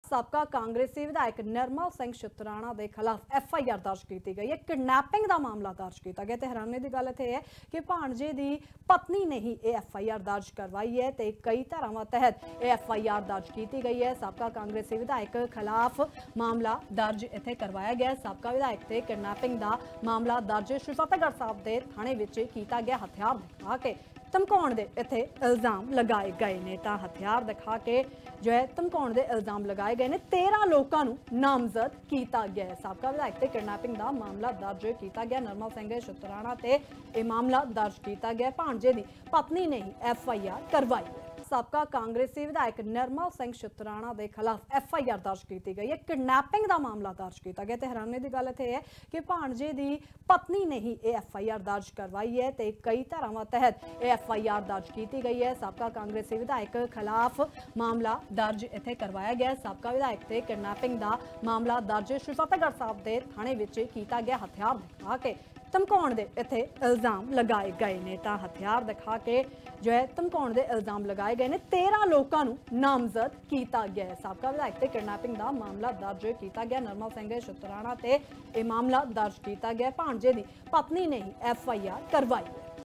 ਸਾਬਕਾ ਕਾਂਗਰਸੀ ਵਿਧਾਇਕ ਨਿਰਮਲ ਸਿੰਘ ਸ਼ੁਤਰਾਣਾ ਦੇ ਖਿਲਾਫ FIR ਦਰਜ ਕੀਤੀ ਗਈ ਹੈ। ਕਿਡਨੈਪਿੰਗ ਦਾ ਮਾਮਲਾ ਦਰਜ ਕੀਤਾ ਗਿਆ ਤੇ ਹੈਰਾਨੀ ਦੀ ਗੱਲ ਇੱਥੇ ਹੈ ਕਿ ਭਾਣਜੇ ਦੀ ਪਤਨੀ ਨੇ ਹੀ ਇਹ FIR ਦਰਜ ਕਰਵਾਈ ਹੈ ਤੇ ਕਈ ਧਾਰਾਵਾਂ ਤਹਿਤ ਇਹ FIR ਦਰਜ ਕੀਤੀ ਗਈ ਹੈ। ਸਾਬਕਾ ਕਾਂਗਰਸੀ ਵਿਧਾਇਕ ਖਿਲਾਫ ਮਾਮਲਾ ਦਰਜ ਇੱਥੇ ਕਰਵਾਇਆ ਗਿਆ। ਸਾਬਕਾ ਵਿਧਾਇਕ ਤੇ ਕਿਡਨੈਪਿੰਗ ਦਾ ਮਾਮਲਾ ਦਰਜ ਸ਼੍ਰੀ ਫਤਿਹਗੜ੍ਹ ਸਾਹਿਬ ਦੇ ਥਾਣੇ ਵਿੱਚ ਕੀਤਾ ਗਿਆ। ਹਥਿਆਰ ਦਿਖਾ ਕੇ ਧਮਕਾਉਣ ਦੇ ਇੱਥੇ ਇਲਜ਼ਾਮ ਲਗਾਏ ਗਏ ਨੇ ਤਾਂ ਹਥਿਆਰ ਦਿਖਾ ਕੇ जो है धमकाउण के इल्जाम लगाए गए हैं। 13 लोगों को नामजद किया गया है। साबका विधायक से किडनैपिंग का मामला दर्ज किया गया। निरमल सिंह शुतराणा ते यह मामला दर्ज किया गया। भाणजे की पत्नी ने ही FIR करवाई है। साबका कांग्रेसी विधायक निरमल सिंह शुतराणा के खिलाफ FIR दर्ज की गई है। किडनैपिंग का मामला दर्ज किया गया। हैरानी की गल इत्थे है कि भाणजे की पत्नी ने ही यह FIR दर्ज करवाई है तो कई धारावां तहत यह FIR दर्ज की गई है। साबका कांग्रेसी विधायक खिलाफ मामला दर्ज इत्थे करवाया गया। साबका विधायक से किडनैपिंग का मामला दर्ज श्री फतेहगढ़ साहब के थाने में किया गया। हथियार दिखा के धमकाउण के इत्थे इल्जाम लगाए गए हैं तो हथियार दिखा के जो है धमकाउण के इल्जाम लगाए गए हैं। 13 लोगों को नामजद किया गया है। साबका विधायक से किडनैपिंग का मामला दर्ज किया गया। निरमल सिंह शुतराणा ते यह मामला दर्ज किया गया। भाणजे की पत्नी ने ही FIR करवाई है।